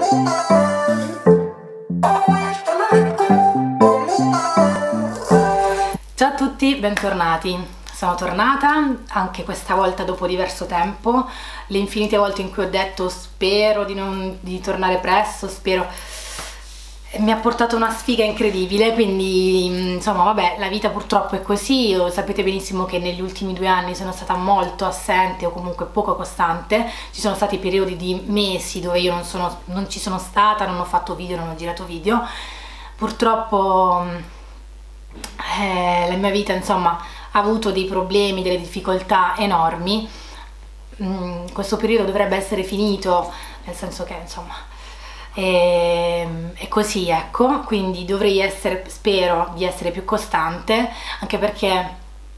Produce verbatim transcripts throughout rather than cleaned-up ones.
Ciao a tutti, bentornati. Sono tornata anche questa volta dopo diverso tempo, le infinite volte in cui ho detto spero di, non, di tornare presto, spero, mi ha portato una sfiga incredibile, quindi insomma vabbè, la vita purtroppo è così. Sapete benissimo che negli ultimi due anni sono stata molto assente o comunque poco costante, ci sono stati periodi di mesi dove io non, sono, non ci sono stata, non ho fatto video, non ho girato video, purtroppo eh, la mia vita insomma ha avuto dei problemi, delle difficoltà enormi. Mm, questo periodo dovrebbe essere finito, nel senso che insomma è, è così, ecco, quindi dovrei essere, spero di essere più costante, anche perché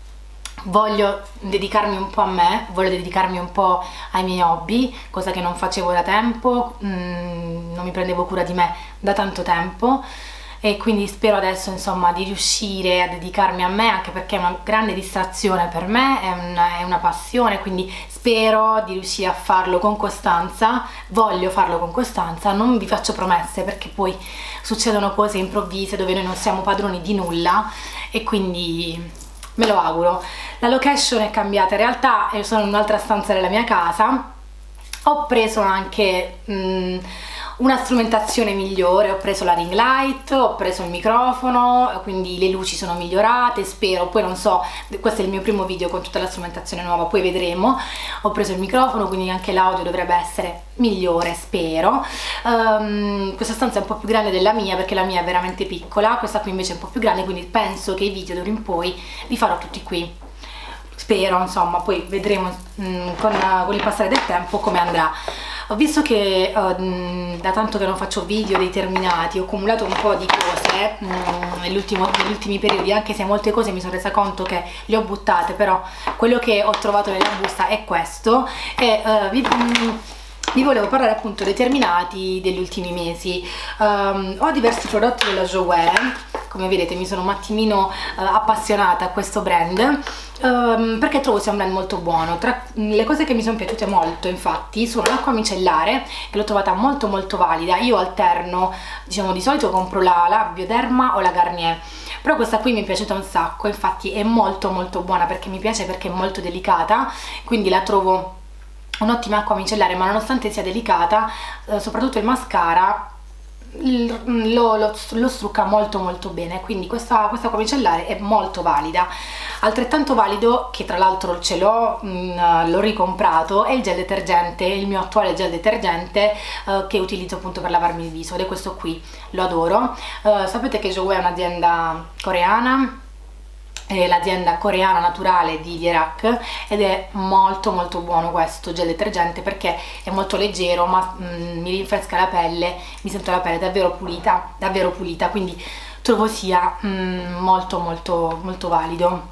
voglio dedicarmi un po' a me, voglio dedicarmi un po' ai miei hobby, cosa che non facevo da tempo, mm, non mi prendevo cura di me da tanto tempo. E quindi spero adesso insomma di riuscire a dedicarmi a me, anche perché è una grande distrazione per me, è una, è una passione, quindi spero di riuscire a farlo con costanza, voglio farlo con costanza, non vi faccio promesse perché poi succedono cose improvvise dove noi non siamo padroni di nulla e quindi me lo auguro. La location è cambiata, in realtà io sono in un'altra stanza della mia casa, ho preso anche mh, una strumentazione migliore, ho preso la ring light, ho preso il microfono, quindi le luci sono migliorate, spero, poi non so, questo è il mio primo video con tutta la strumentazione nuova, poi vedremo. Ho preso il microfono, quindi anche l'audio dovrebbe essere migliore, spero. Um, questa stanza è un po' più grande della mia perché la mia è veramente piccola, questa qui invece è un po' più grande, quindi penso che i video d'ora in poi li farò tutti qui. Spero, insomma, poi vedremo mh, con, uh, con il passare del tempo come andrà. Ho visto che uh, da tanto che non faccio video dei terminati, ho accumulato un po' di cose mh, negli ultimi periodi, anche se molte cose mi sono resa conto che le ho buttate, però quello che ho trovato nella busta è questo e uh, vi, mh, vi volevo parlare appunto dei terminati degli ultimi mesi. Um, ho diversi prodotti della Jouer, come vedete mi sono un attimino uh, appassionata a questo brand. Um, perché trovo sia un brand molto buono. Tra le cose che mi sono piaciute molto infatti sono l'acqua micellare, che l'ho trovata molto molto valida. Io alterno, diciamo, di solito compro la, la Bioderma o la Garnier, però questa qui mi è piaciuta un sacco, infatti è molto molto buona perché mi piace, perché è molto delicata, quindi la trovo un'ottima acqua micellare, ma nonostante sia delicata, eh, soprattutto il mascara Lo, lo, lo strucca molto molto bene, quindi questa, questa acqua micellare è molto valida. Altrettanto valido, che tra l'altro ce l'ho, l'ho ricomprato, è il gel detergente, il mio attuale gel detergente eh, che utilizzo appunto per lavarmi il viso, ed è questo qui, lo adoro. Eh, sapete che Jouer è un'azienda coreana, è l'azienda coreana naturale di Lierac, ed è molto molto buono questo gel detergente perché è molto leggero, ma mm, mi rinfresca la pelle, mi sento la pelle davvero pulita, davvero pulita, quindi trovo sia mm, molto molto molto valido.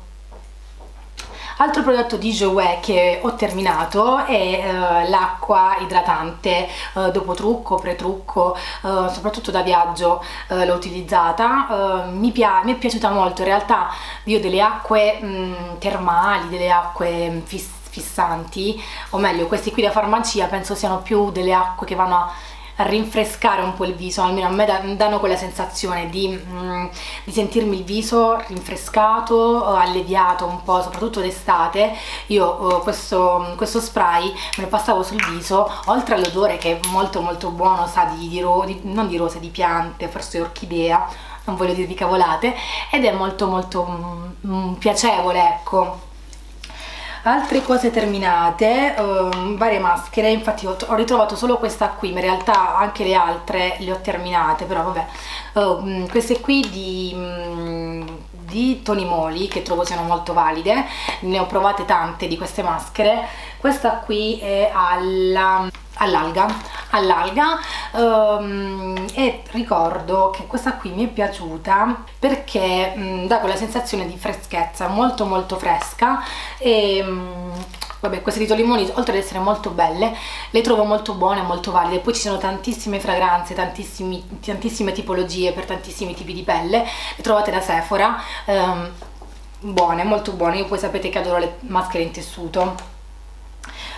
Altro prodotto di Jouer che ho terminato è uh, l'acqua idratante, uh, dopo trucco, pre-trucco, uh, soprattutto da viaggio uh, l'ho utilizzata, uh, mi, pia mi è piaciuta molto. In realtà io delle acque mh, termali, delle acque fiss fissanti, o meglio questi qui da farmacia, penso siano più delle acque che vanno a a rinfrescare un po' il viso, almeno a me danno quella sensazione di, mm, di sentirmi il viso rinfrescato, alleviato un po', soprattutto d'estate. Io uh, questo, questo spray me lo passavo sul viso, oltre all'odore che è molto molto buono, sa di, di, ro di non di rose, di piante, forse orchidea, non voglio dirvi cavolate, ed è molto molto mm, piacevole, ecco. Altre cose terminate, um, varie maschere, infatti ho, ho ritrovato solo questa qui, ma in realtà anche le altre le ho terminate, però vabbè. Uh, queste qui di, um, di Tony Moly, che trovo siano molto valide, ne ho provate tante di queste maschere. Questa qui è alla all'alga all'alga um, e ricordo che questa qui mi è piaciuta perché um, dà quella sensazione di freschezza, molto molto fresca, e um, vabbè, queste di Tolimoni, oltre ad essere molto belle, le trovo molto buone, molto valide. Poi ci sono tantissime fragranze, tantissimi, tantissime tipologie per tantissimi tipi di pelle, le trovate da Sephora, um, buone, molto buone. Io poi sapete che adoro le maschere in tessuto.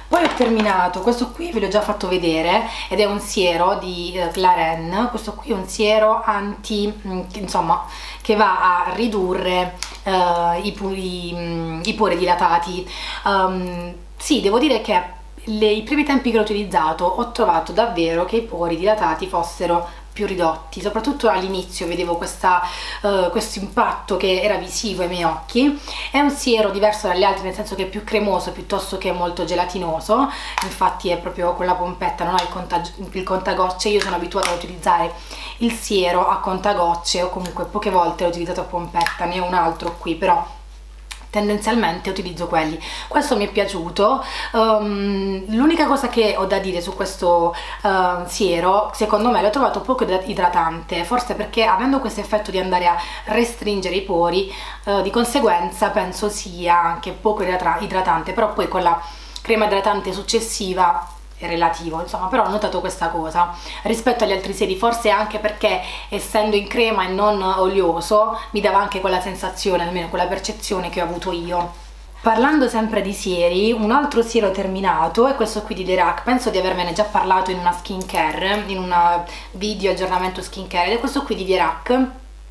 Poi ho terminato, questo qui ve l'ho già fatto vedere, ed è un siero di eh, Clarins. Questo qui è un siero anti, mh, insomma, che va a ridurre uh, i, i, mh, i pori dilatati. Um, sì, devo dire che le, i primi tempi che l'ho utilizzato ho trovato davvero che i pori dilatati fossero più ridotti, soprattutto all'inizio vedevo questa, uh, questo impatto che era visivo ai miei occhi. È un siero diverso dagli altri, nel senso che è più cremoso piuttosto che molto gelatinoso, infatti è proprio con la pompetta, non ha il, contag il contagocce. Io sono abituata ad utilizzare il siero a contagocce, o comunque poche volte l'ho utilizzato a pompetta, ne ho un altro qui, però tendenzialmente utilizzo quelli. Questo mi è piaciuto. Um, l'unica cosa che ho da dire su questo uh, siero, secondo me l'ho trovato poco idratante, forse perché avendo questo effetto di andare a restringere i pori, uh, di conseguenza penso sia anche poco idratante, però poi con la crema idratante successiva è relativo, insomma, però ho notato questa cosa rispetto agli altri sieri, forse anche perché essendo in crema e non olioso mi dava anche quella sensazione, almeno quella percezione che ho avuto io. Parlando sempre di sieri, un altro siero terminato è questo qui di Derac. Penso di avervene già parlato in una skincare, in un video aggiornamento skincare, ed è questo qui di Derac, che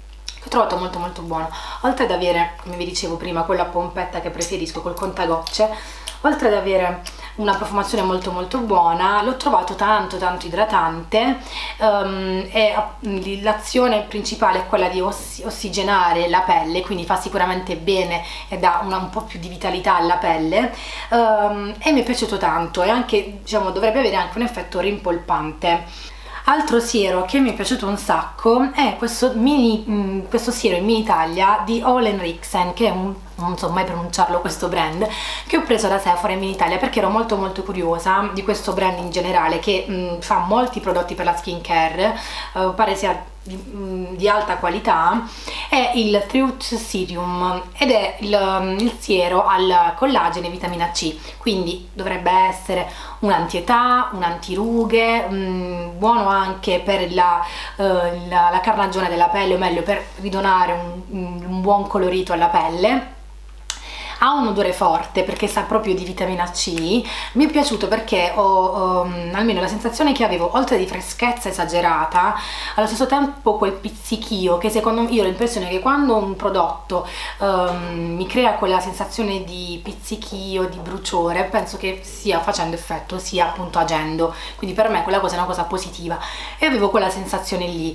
ho trovato molto molto buono. Oltre ad avere, come vi dicevo prima, quella pompetta che preferisco col contagocce, oltre ad avere una profumazione molto molto buona, l'ho trovato tanto tanto idratante. Um, e l'azione principale è quella di oss ossigenare la pelle, quindi fa sicuramente bene e dà una, un po' più di vitalità alla pelle, um, e mi è piaciuto tanto, e anche, diciamo, dovrebbe avere anche un effetto rimpolpante. Altro siero che mi è piaciuto un sacco è questo, mini, mh, questo siero in mini taglia di Ole Henriksen, che è un, non so mai pronunciarlo questo brand, che ho preso da Sephora in mini taglia perché ero molto molto curiosa di questo brand in generale, che mh, fa molti prodotti per la skincare, uh, pare sia di, mh, di alta qualità. È il Truth Serum ed è il, il siero al collagene e vitamina C, quindi dovrebbe essere un anti-età, un antirughe, mh, buono anche per la, uh, la, la carnagione della pelle, o meglio per ridonare un, un buon colorito alla pelle. Ha un odore forte perché sa proprio di vitamina C. Mi è piaciuto perché ho um, almeno la sensazione che avevo, oltre di freschezza esagerata, allo stesso tempo quel pizzichio che secondo me, io ho l'impressione che quando un prodotto um, mi crea quella sensazione di pizzichio, di bruciore, penso che stia facendo effetto, sia appunto agendo, quindi per me quella cosa è una cosa positiva, e avevo quella sensazione lì.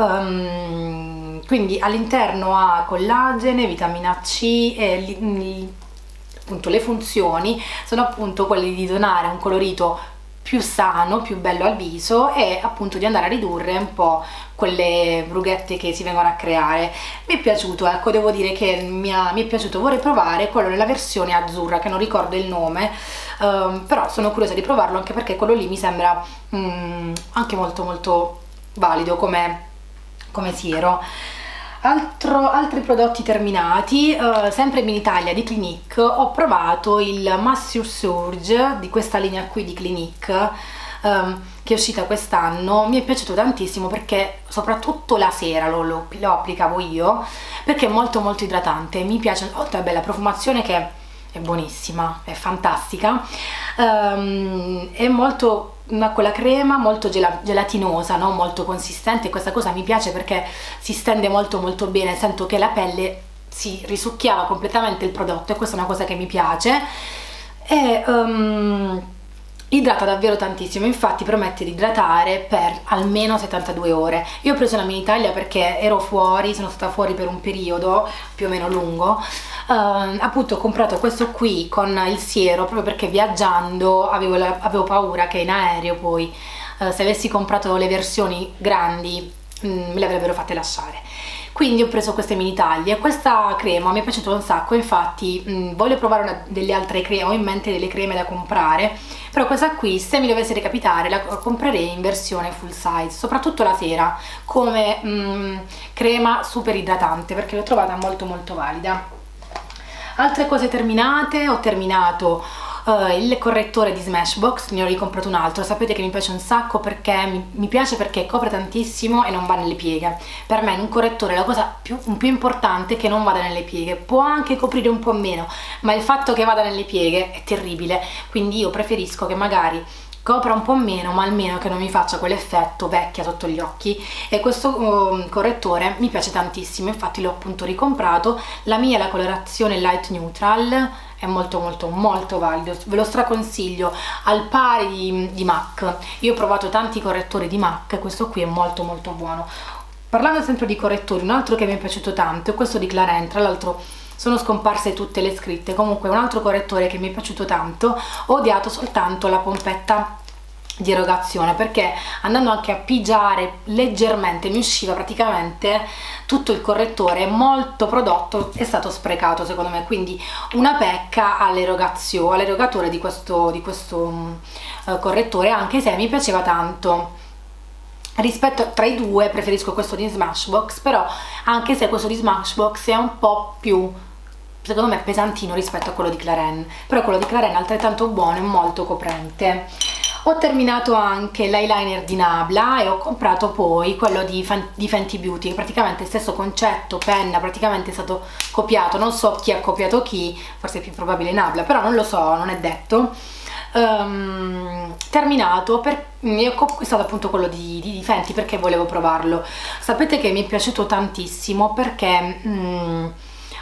Um, quindi all'interno ha collagene, vitamina C e li, appunto le funzioni sono appunto quelle di donare un colorito più sano, più bello al viso, e appunto di andare a ridurre un po' quelle rughette che si vengono a creare. Mi è piaciuto, ecco, devo dire che mi, ha, mi è piaciuto. Vorrei provare quello nella versione azzurra, che non ricordo il nome, um, però sono curiosa di provarlo, anche perché quello lì mi sembra um, anche molto molto valido come, come siero. Altro, altri prodotti terminati, uh, sempre in Italia di Clinique, ho provato il Massure Surge di questa linea qui di Clinique, um, che è uscita quest'anno. Mi è piaciuto tantissimo perché soprattutto la sera lo, lo, lo applicavo io, perché è molto molto idratante. Mi piace, oltre alla bella profumazione che è buonissima, è fantastica, um, è molto una, quella crema molto gel gelatinosa, no? Molto consistente. Questa cosa mi piace perché si stende molto molto bene, sento che la pelle si risucchiava completamente il prodotto, e questa è una cosa che mi piace. E um, idrata davvero tantissimo, infatti promette di idratare per almeno settantadue ore. Io ho preso una mini taglia perché ero fuori, sono stata fuori per un periodo più o meno lungo. Uh, appunto ho comprato questo qui con il siero proprio perché viaggiando avevo, la, avevo paura che in aereo poi uh, se avessi comprato le versioni grandi mm, me le avrebbero fatte lasciare, quindi ho preso queste mini taglie. Questa crema mi è piaciuta un sacco, infatti mh, voglio provare una, delle altre creme, ho in mente delle creme da comprare, però questa qui, se mi dovesse recapitare, la comprerei in versione full size, soprattutto la sera, come mh, crema super idratante, perché l'ho trovata molto molto valida. Altre cose terminate, ho terminato uh, il correttore di Smashbox, ne ho ricomprato un altro. Sapete che mi piace un sacco perché mi, mi piace perché copre tantissimo e non va nelle pieghe. Per me in un correttore la cosa più, più importante è che non vada nelle pieghe. Può anche coprire un po' meno, ma il fatto che vada nelle pieghe è terribile, quindi io preferisco che magari copra un po' meno, ma almeno che non mi faccia quell'effetto vecchia sotto gli occhi. E questo um, correttore mi piace tantissimo, infatti l'ho appunto ricomprato. La mia è la colorazione light neutral, è molto molto molto valido, ve lo straconsiglio, al pari di, di MAC. Io ho provato tanti correttori di MAC, questo qui è molto molto buono. Parlando sempre di correttori, un altro che mi è piaciuto tanto è questo di Clarins. Tra l'altro sono scomparse tutte le scritte. Comunque un altro correttore che mi è piaciuto tanto, ho odiato soltanto la pompetta di erogazione, perché andando anche a pigiare leggermente mi usciva praticamente tutto il correttore, molto prodotto è stato sprecato secondo me, quindi una pecca all'erogazione, all'erogatore di questo, di questo uh, correttore, anche se mi piaceva tanto. Rispetto tra i due preferisco questo di Smashbox, però anche se questo di Smashbox è un po' più, secondo me, pesantino rispetto a quello di Clarins, però quello di Clarins è altrettanto buono e molto coprente. Ho terminato anche l'eyeliner di Nabla e ho comprato poi quello di, di Fenty Beauty, che praticamente il stesso concetto, penna, praticamente è stato copiato, non so chi ha copiato chi, forse è più probabile Nabla, però non lo so, non è detto. Um, terminato, per, mi ho acquistato appunto quello di, di, di Fenty perché volevo provarlo. Sapete che mi è piaciuto tantissimo perché um,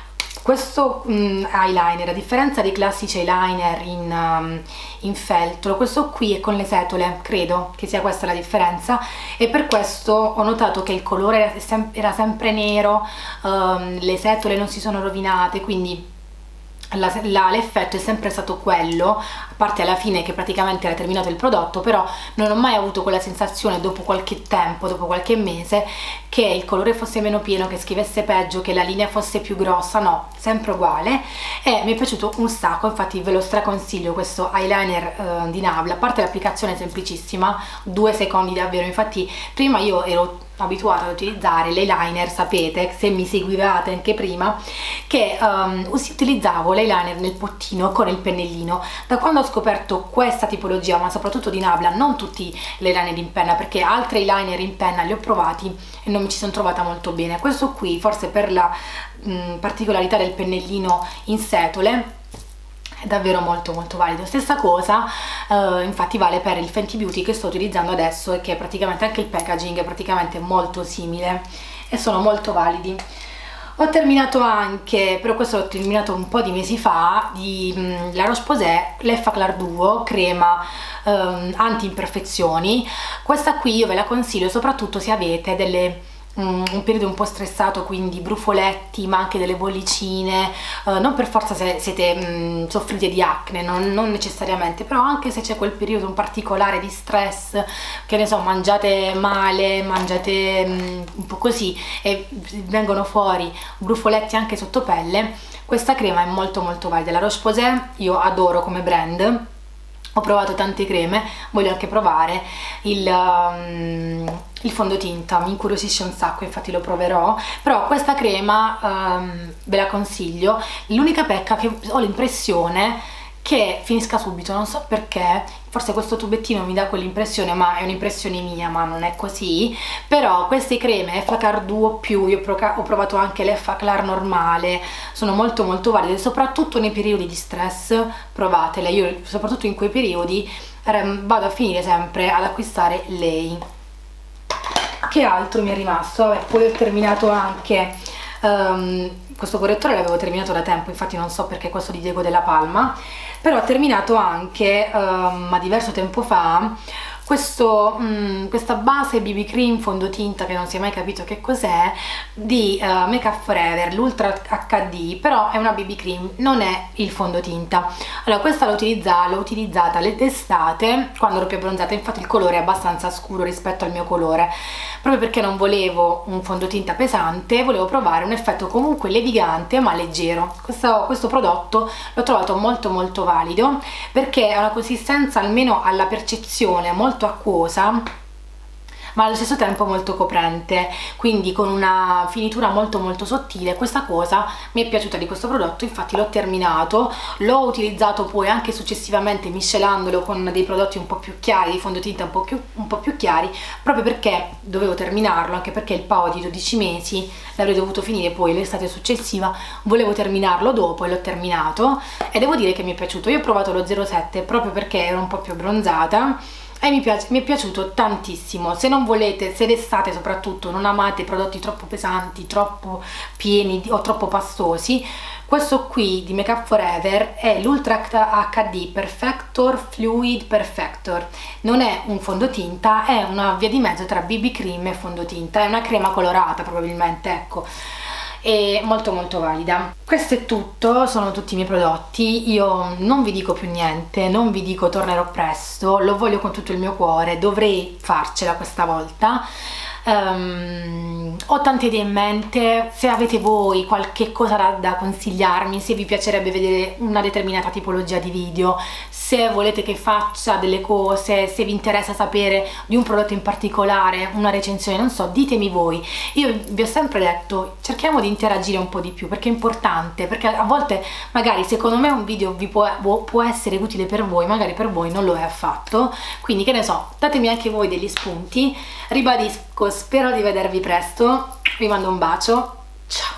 questo um, eyeliner, a differenza dei classici eyeliner in, um, in feltro, questo qui è con le setole, credo che sia questa la differenza, e per questo ho notato che il colore era, sem era sempre nero, um, le setole non si sono rovinate, quindi l'effetto è sempre stato quello, a parte alla fine che praticamente era terminato il prodotto, però non ho mai avuto quella sensazione dopo qualche tempo, dopo qualche mese, che il colore fosse meno pieno, che scrivesse peggio, che la linea fosse più grossa, no, sempre uguale, e mi è piaciuto un sacco. Infatti ve lo straconsiglio questo eyeliner eh, di Nabla, a parte l'applicazione semplicissima, due secondi davvero. Infatti prima io ero abituata ad utilizzare l'eyeliner, sapete, se mi seguivate anche prima, che um, utilizzavo l'eyeliner nel pottino con il pennellino. Da quando ho scoperto questa tipologia, ma soprattutto di Nabla, non tutti gli eyeliner in penna, perché altri eyeliner in penna li ho provati e non mi ci sono trovata molto bene. Questo qui, forse per la mh, particolarità del pennellino in setole, è davvero molto molto valido. Stessa cosa uh, infatti vale per il Fenty Beauty che sto utilizzando adesso, e che praticamente anche il packaging è praticamente molto simile e sono molto validi. Ho terminato anche, però questo l'ho terminato un po' di mesi fa, di mh, La Roche-Posay l'Effaclar Duo crema um, anti-imperfezioni. Questa qui io ve la consiglio soprattutto se avete delle un periodo un po' stressato, quindi brufoletti, ma anche delle bollicine, uh, non per forza se siete mh, soffrite di acne, non, non necessariamente, però anche se c'è quel periodo un particolare di stress, che ne so, mangiate male, mangiate mh, un po' così e vengono fuori brufoletti anche sotto pelle, questa crema è molto molto valida. La Roche-Posay io adoro come brand, ho provato tante creme, voglio anche provare il, um, il fondotinta, mi incuriosisce un sacco, infatti lo proverò, però questa crema um, ve la consiglio. L'unica pecca è che ho l'impressione che finisca subito, non so perché, forse questo tubettino mi dà quell'impressione, ma è un'impressione mia, ma non è così. Però queste creme Effaclar Duo più, io ho provato anche l'Effaclar normale, sono molto molto valide, soprattutto nei periodi di stress, provatele. Io soprattutto in quei periodi vado a finire sempre ad acquistare lei. Che altro mi è rimasto? Vabbè, poi ho terminato anche um, questo correttore, l'avevo terminato da tempo, infatti non so perché questo di Diego Della Palma, però ho terminato anche, um, ma diverso tempo fa, questo, um, questa base B B cream fondotinta che non si è mai capito che cos'è, di uh, Make Up For Ever, l'Ultra acca di, però è una B B cream, non è il fondotinta. Allora questa l'ho utilizzata, l'ho utilizzata d'estate quando ero più abbronzata, infatti il colore è abbastanza scuro rispetto al mio colore, proprio perché non volevo un fondotinta pesante, volevo provare un effetto comunque levigante ma leggero. Questo, questo prodotto l'ho trovato molto molto valido perché ha una consistenza, almeno alla percezione, molto acquosa, ma allo stesso tempo molto coprente, quindi con una finitura molto molto sottile. Questa cosa mi è piaciuta di questo prodotto, infatti l'ho terminato, l'ho utilizzato poi anche successivamente miscelandolo con dei prodotti un po' più chiari, di fondotinta un po' più, un po' più chiari, proprio perché dovevo terminarlo, anche perché il pao di dodici mesi l'avrei dovuto finire poi l'estate successiva, volevo terminarlo dopo e l'ho terminato e devo dire che mi è piaciuto. Io ho provato lo zero sette proprio perché ero un po' più abbronzata e mi, piace, mi è piaciuto tantissimo. Se non volete, se d'estate soprattutto non amate prodotti troppo pesanti, troppo pieni o troppo pastosi, questo qui di Make Up For Ever è l'Ultra acca di Perfector Fluid Perfector. Non è un fondotinta, è una via di mezzo tra B B cream e fondotinta, è una crema colorata probabilmente, ecco, è molto molto valida. Questo è tutto, sono tutti i miei prodotti. Io non vi dico più niente, non vi dico tornerò presto, lo voglio con tutto il mio cuore, dovrei farcela questa volta. Um, ho tante idee in mente. Se avete voi qualche cosa da, da consigliarmi, se vi piacerebbe vedere una determinata tipologia di video, se volete che faccia delle cose, se vi interessa sapere di un prodotto in particolare, una recensione, non so, ditemi voi. Io vi ho sempre detto, cerchiamo di interagire un po' di più, perché è importante, perché a volte magari secondo me un video vi può, può essere utile per voi, magari per voi non lo è affatto, quindi che ne so, datemi anche voi degli spunti. Ribadisco, spero di vedervi presto, vi mando un bacio, ciao!